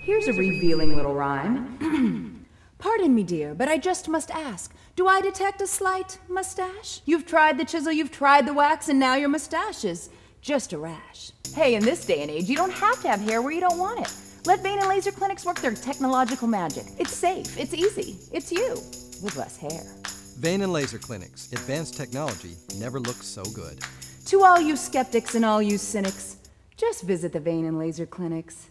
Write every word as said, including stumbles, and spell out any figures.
Here's a revealing little rhyme. Pardon me, dear, but I just must ask, do I detect a slight mustache? You've tried the chisel, you've tried the wax, and now your mustache is just a rash. Hey, in this day and age, you don't have to have hair where you don't want it. Let Vein and Laser Clinics work their technological magic. It's safe, it's easy, it's you, with less hair. Vein and Laser Clinics. Advanced technology never looks so good. To all you skeptics and all you cynics, just visit the Vein and Laser Clinics.